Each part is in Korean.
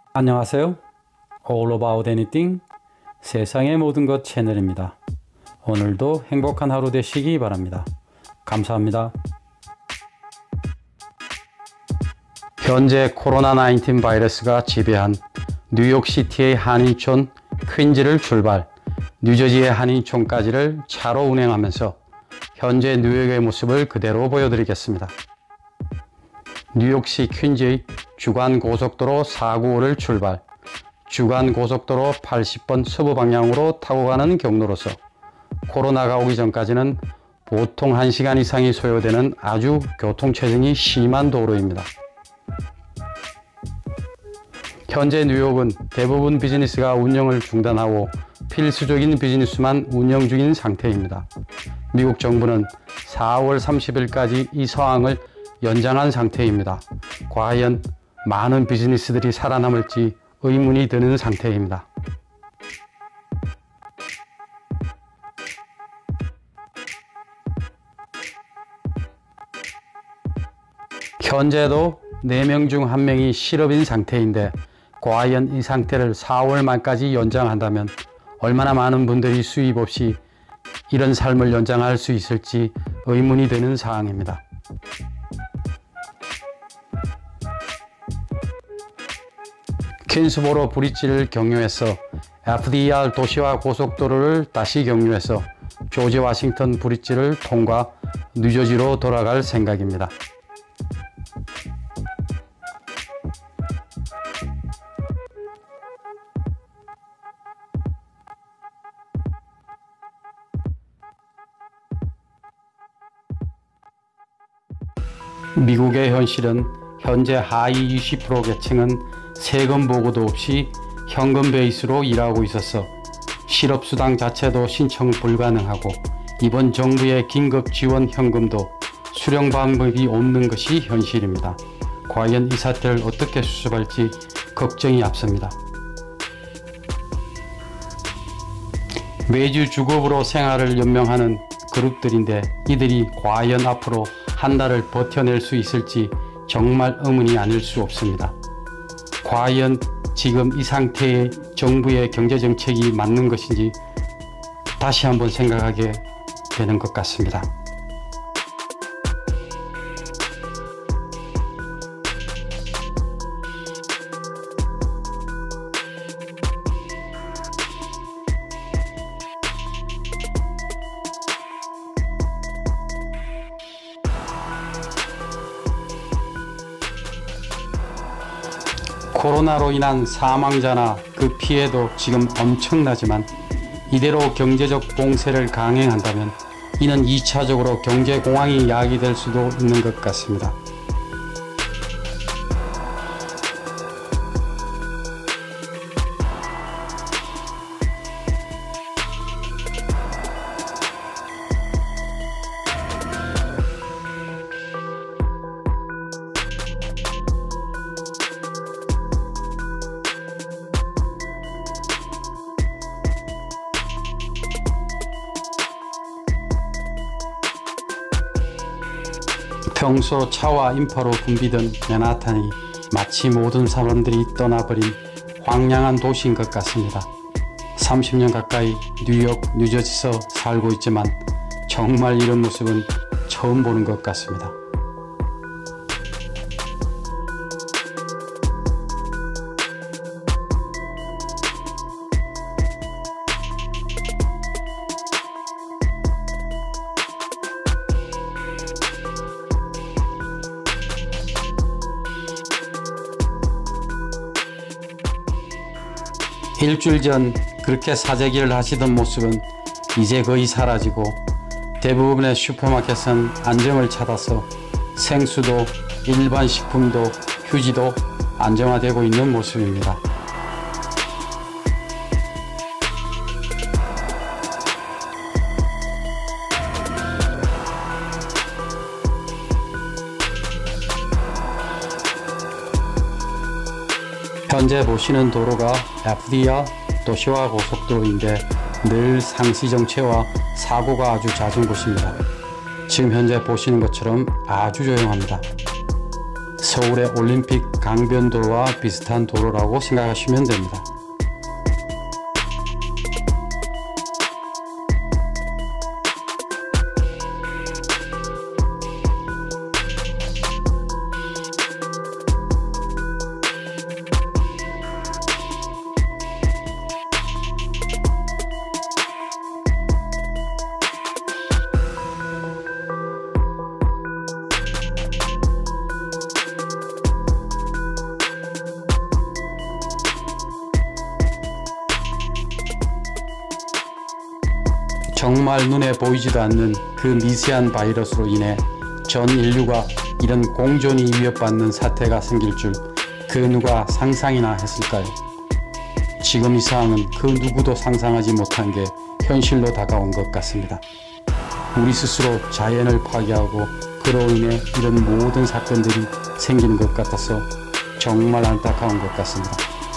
안녕하세요. All About Anything 세상의 모든 것 채널입니다. 오늘도 행복한 하루 되시기 바랍니다. 감사합니다. 현재 코로나19 바이러스가 지배한 뉴욕시티의 한인촌 퀸즈를 출발, 뉴저지의 한인촌까지를 차로 운행하면서 현재 뉴욕의 모습을 그대로 보여드리겠습니다. 뉴욕시 퀸즈의 주간고속도로 495를 출발, 주간고속도로 80번 서부 방향으로 타고 가는 경로로서 코로나가 오기 전까지는 보통 1시간 이상이 소요되는 아주 교통체증이 심한 도로입니다. 현재 뉴욕은 대부분 비즈니스가 운영을 중단하고 필수적인 비즈니스만 운영 중인 상태입니다. 미국 정부는 4월 30일까지 이 상황을 연장한 상태입니다. 과연 많은 비즈니스들이 살아남을지 의문이 드는 상태입니다. 현재도 4명 중 1명이 실업인 상태인데 과연 이 상태를 4월 말까지 연장한다면 얼마나 많은 분들이 수입 없이 이런 삶을 연장할 수 있을지 의문이 되는 사항입니다. 퀸스보로 브릿지를 경유해서 FDR 도시화 고속도로를 다시 경유해서 조지 워싱턴 브릿지를 통과 뉴저지로 돌아갈 생각입니다. 미국의 현실은 현재 하위 20% 계층은 세금 보고도 없이 현금 베이스로 일하고 있어서 실업수당 자체도 신청 불가능하고 이번 정부의 긴급지원현금도 수령 방법이 없는 것이 현실입니다. 과연 이 사태를 어떻게 수습할지 걱정이 앞섭니다. 매주 주급으로 생활을 연명하는 그룹들인데 이들이 과연 앞으로 한 달을 버텨낼 수 있을지 정말 의문이 아닐 수 없습니다. 과연 지금 이 상태의 정부의 경제정책이 맞는 것인지 다시 한번 생각하게 되는 것 같습니다. 코로나로 인한 사망자나 그 피해도 지금 엄청나지만 이대로 경제적 봉쇄를 강행한다면 이는 2차적으로 경제공황이 야기될 수도 있는 것 같습니다. 평소 차와 인파로 붐비던 맨하탄이 마치 모든 사람들이 떠나버린 황량한 도시인 것 같습니다. 30년 가까이 뉴욕, 뉴저지서 살고 있지만 정말 이런 모습은 처음 보는 것 같습니다. 일주일 전 그렇게 사재기를 하시던 모습은 이제 거의 사라지고 대부분의 슈퍼마켓은 안정을 찾아서 생수도 일반 식품도 휴지도 안정화되고 있는 모습입니다. 현재 보시는 도로가 FDR 도시화 고속도로인데 늘 상시 정체와 사고가 아주 잦은 곳입니다. 지금 현재 보시는 것처럼 아주 조용합니다. 서울의 올림픽 강변도로와 비슷한 도로라고 생각하시면 됩니다. 정말 눈에 보이지도 않는 그 미세한 바이러스로 인해 전 인류가 이런 공존이 위협받는 사태가 생길 줄 그 누가 상상이나 했을까요? 지금 이 상황은 그 누구도 상상하지 못한 게 현실로 다가온 것 같습니다. 우리 스스로 자연을 파괴하고 그로 인해 이런 모든 사건들이 생기는 것 같아서 정말 안타까운 것 같습니다.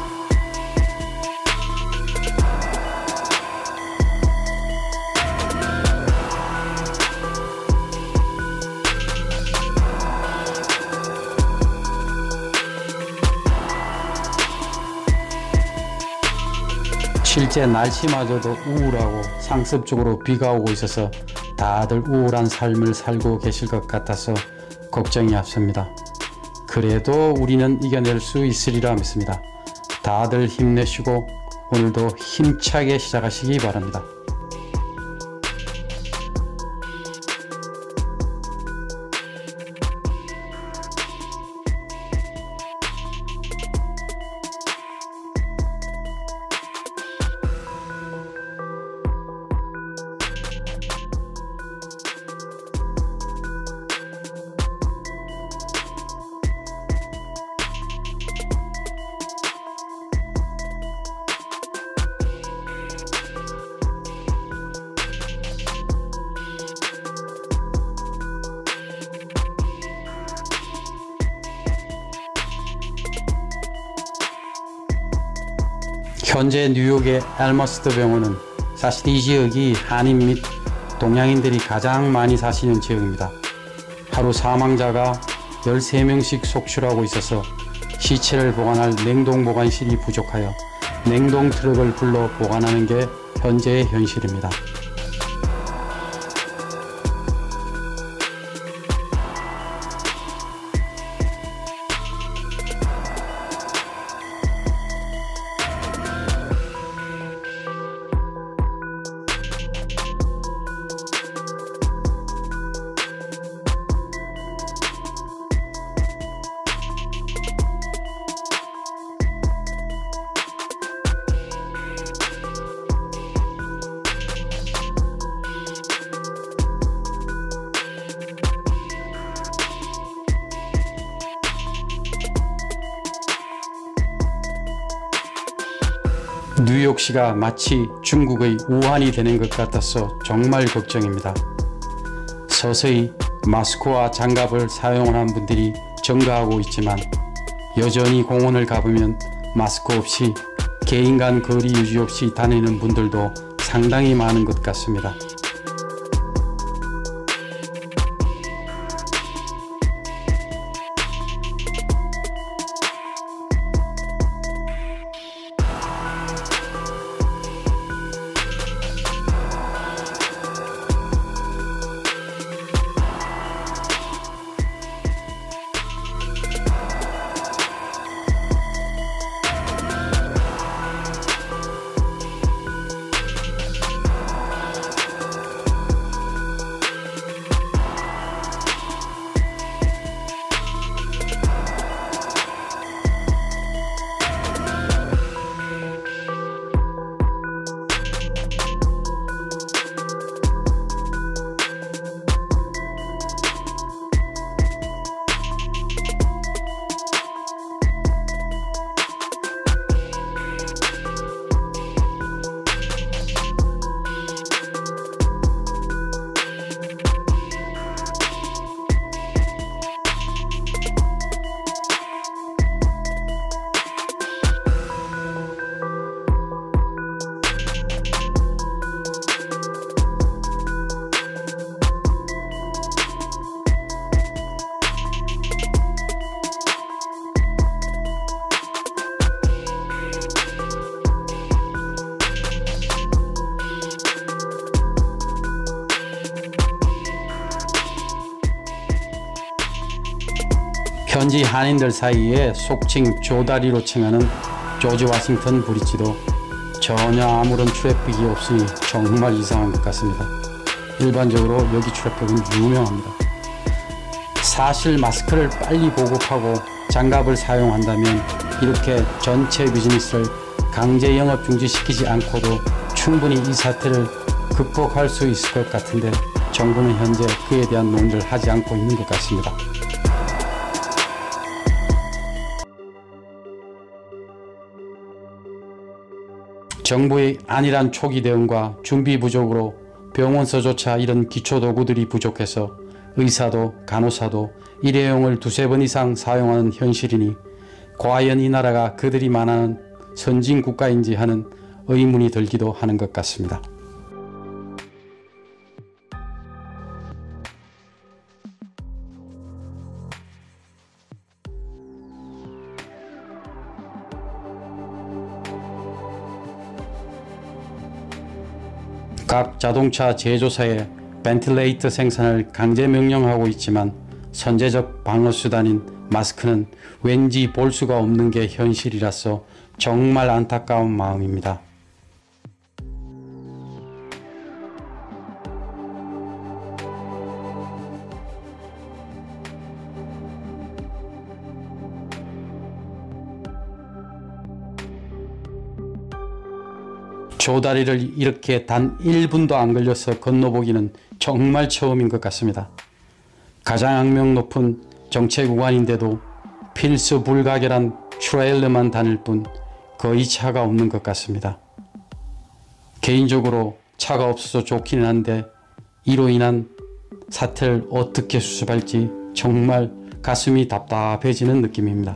실제 날씨마저도 우울하고 상습적으로 비가 오고 있어서 다들 우울한 삶을 살고 계실 것 같아서 걱정이 앞섭니다. 그래도 우리는 이겨낼 수 있으리라 믿습니다. 다들 힘내시고 오늘도 힘차게 시작하시기 바랍니다. 현재 뉴욕의 엘머스트 병원은 사실 이 지역이 한인 및 동양인들이 가장 많이 사시는 지역입니다. 하루 사망자가 13명씩 속출하고 있어서 시체를 보관할 냉동 보관실이 부족하여 냉동 트럭을 불러 보관하는 게 현재의 현실입니다. 뉴욕시가 마치 중국의 우한이 되는 것 같아서 정말 걱정입니다. 서서히 마스크와 장갑을 사용하는 분들이 증가하고 있지만 여전히 공원을 가보면 마스크 없이 개인 간 거리 유지 없이 다니는 분들도 상당히 많은 것 같습니다. 현지 한인들 사이에 속칭 조다리로 칭하는 조지 워싱턴 브릿지도 전혀 아무런 트래픽이 없으니 정말 이상한 것 같습니다. 일반적으로 여기 트래픽은 유명합니다. 사실 마스크를 빨리 보급하고 장갑을 사용한다면 이렇게 전체 비즈니스를 강제 영업 중지시키지 않고도 충분히 이 사태를 극복할 수 있을 것 같은데 정부는 현재 그에 대한 논의를 하지 않고 있는 것 같습니다. 정부의 안일한 초기 대응과 준비 부족으로 병원서조차 이런 기초도구들이 부족해서 의사도 간호사도 일회용을 두세 번 이상 사용하는 현실이니 과연 이 나라가 그들이 말하는 선진국가인지 하는 의문이 들기도 하는 것 같습니다. 각 자동차 제조사에 벤틸레이터 생산을 강제 명령하고 있지만 선제적 방어수단인 마스크는 왠지 볼 수가 없는 게 현실이라서 정말 안타까운 마음입니다. 조다리를 이렇게 단 1분도 안 걸려서 건너보기는 정말 처음인 것 같습니다. 가장 악명 높은 정체 구간인데도 필수 불가결한 트레일러만 다닐 뿐 거의 차가 없는 것 같습니다. 개인적으로 차가 없어서 좋기는 한데 이로 인한 사태를 어떻게 수습할지 정말 가슴이 답답해지는 느낌입니다.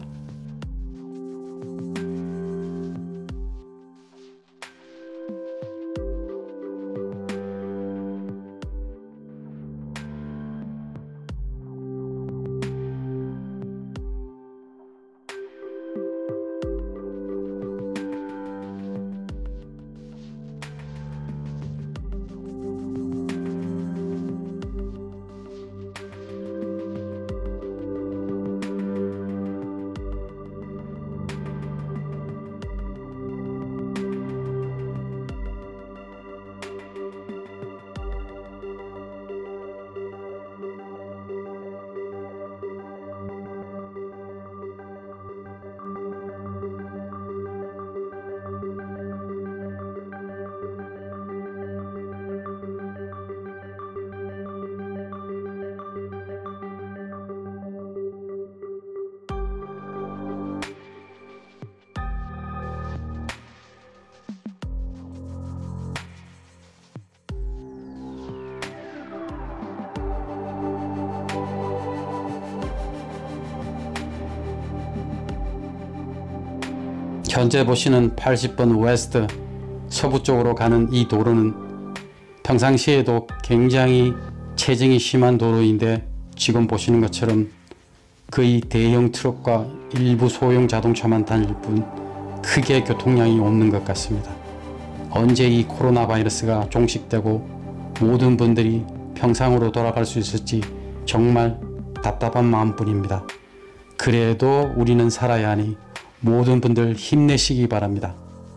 현재 보시는 80번 웨스트 서부 쪽으로 가는 이 도로는 평상시에도 굉장히 체증이 심한 도로인데 지금 보시는 것처럼 거의 대형 트럭과 일부 소형 자동차만 다닐 뿐 크게 교통량이 없는 것 같습니다. 언제 이 코로나 바이러스가 종식되고 모든 분들이 평상으로 돌아갈 수 있을지 정말 답답한 마음뿐입니다. 그래도 우리는 살아야 하니 모든 분들 힘내시기 바랍니다.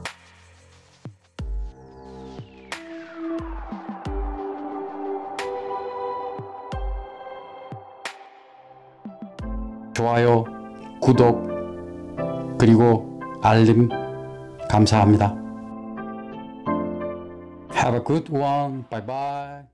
좋아요, 구독, 그리고 알림 감사합니다. Have a good one. Bye bye.